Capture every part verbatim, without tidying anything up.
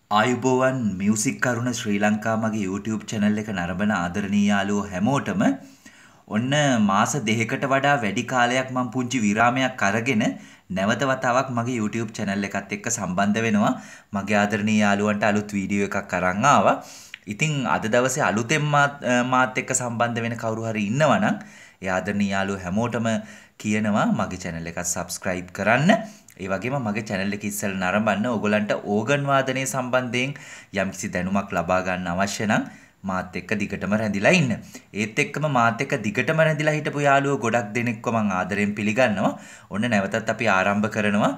ආයුබෝවන් මියුසික් කරුණ ශ්‍රී ලංකා මගේ YouTube channel එක නරඹන ආදරණීය යාළුවෝ හැමෝටම ඔන්න මාස දෙකකට වඩා වැඩි කාලයක් මම පුංචි විරාමයක් අරගෙන නැවත වතාවක් මගේ YouTube channel එකත් එක්ක සම්බන්ධ වෙනවා. මගේ ආදරණීය යාළුවන්ට අලුත් වීඩියෝ එකක් අරන් ආවා. ඉතින් අද දවසේ අලුතෙන් මාත් එක්ක සම්බන්ධ වෙන කවුරු හරි ඉන්නවා නම් ඒ ආදරණීය යාළුවෝ හැමෝටම කියනවා මගේ channel එකත් subscribe කරන්න. ඒ වගේම මගේ channel එක ඉස්සෙල්ලා නරඹන්න ඕගලන්ට ඕගන් වාදනය සම්බන්ධයෙන් යම්කිසි දැනුමක් ලබා ගන්න අවශ්‍ය නම් මාත් එක්ක දිගටම රැඳිලා ඉන්න. ඒත් එක්කම මාත් එක්ක දිගටම රැඳිලා හිටපු යාළුවෝ ගොඩක් දෙනෙක්ව මම ආදරෙන් පිළිගන්නවා. ඔන්න නැවතත් අපි ආරම්භ කරනවා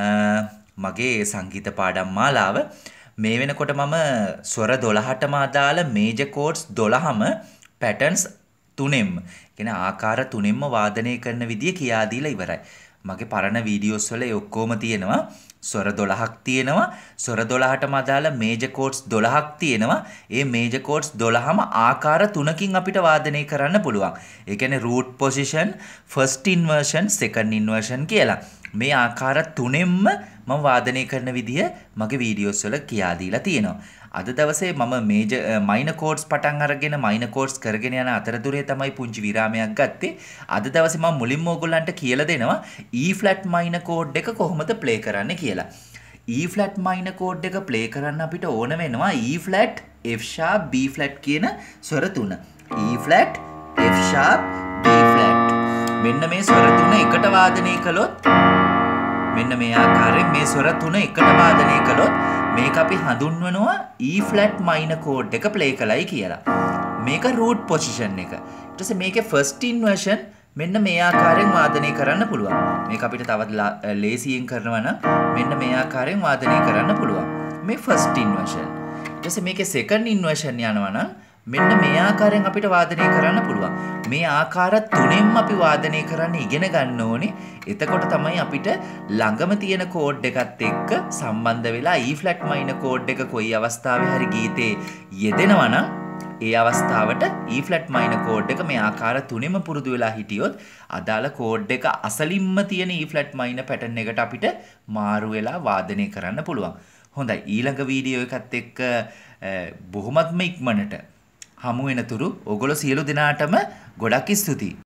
මගේ සංගීත පාඩම් මාලාව. මේ වෙනකොට මම ස්වර දොළහටම අදාළ මේජර් කෝඩ්ස් දොළහම පැටර්න්ස් තුනෙන්ම කියන ආකාර තුනෙන්ම වාදනය කරන විදිය කියා දීලා ඉවරයි. මගේ පරණ වීඩියෝස් වල ඒ ඔක්කොම තියෙනවා. ස්වර දොළහක් තියෙනවා. ස්වර දොළහටම අදාළ මේජර් කෝඩ්ස් දොළහක් තියෙනවා. ඒ මේජර් කෝඩ්ස් දොළහම ආකාර තුනකින් අපිට වාදනය කරන්න පුළුවන්. ඒ කියන්නේ root position, first inversion, second inversion කියලා. මේ ආකාර තුනෙන්ම මම වාදනය කරන විදිය මගේ වීඩියෝස් වල කියා දීලා තියෙනවා. අද දවසේ මම මේජර් මයිනර් කෝඩ්ස් පටන් අරගෙන මයිනර් කෝඩ්ස් කරගෙන යන අතරතුරේ තමයි පුංචි විරාමයක් ගත්තේ. අද දවසේ මම මුලින්ම ඕගොල්ලන්ට කියලා දෙනවා E flat minor chord එක කොහොමද play කරන්න කියලා. E flat minor chord එක play කරන්න අපිට ඕන වෙනවා E flat, F sharp, B flat කියන ස්වර තුන. E flat, F sharp, B flat. මෙන්න මේ ස්වර තුන එකට වාදනය කළොත් මෙන්න මේ ආකාරයෙන් මේ ස්වර තුන එකට වාදනය කළොත් මේක අපි හඳුන්වනවා E flat minor chord එක play කළයි කියලා. මේක root position එක. ඊට පස්සේ මේකේ first inversion මෙන්න මේ ආකාරයෙන් වාදනය කරන්න පුළුවන්. මේක අපිට තවත් ලේසියෙන් කරනවා නම් මෙන්න මේ ආකාරයෙන් වාදනය කරන්න පුළුවන්. මේ first inversion. ඊට පස්සේ මේකේ second inversion යනවා නම් මෙන්න මේ ආකාරයෙන් අපිට වාදනය කරන්න පුළුවන්. මේ ආකාර තුනෙන්ම අපි වාදනය කරන්න ඉගෙන ගන්න ඕනේ. එතකොට තමයි අපිට ළඟම තියෙන කෝඩ් එකත් එක්ක සම්බන්ධ වෙලා E flat minor chord එක කොයි අවස්ථාවේ හරි ගීතේ යෙදෙනවා නම් ඒ අවස්ථාවට E flat minor chord එක මේ ආකාර තුනෙම පුරුදු වෙලා හිටියොත් අදාළ කෝඩ් එක අසලින්ම තියෙන E flat minor pattern එකට අපිට මාරු වෙලා වාදනය කරන්න පුළුවන්. හොඳයි, ඊළඟ වීඩියෝ එකත් එක්ක බොහොමත්ම ඉක්මනට හමු වෙනතුරු ඔයගොල්ලෝ සියලු දෙනාටම ගොඩක් ස්තුතියි.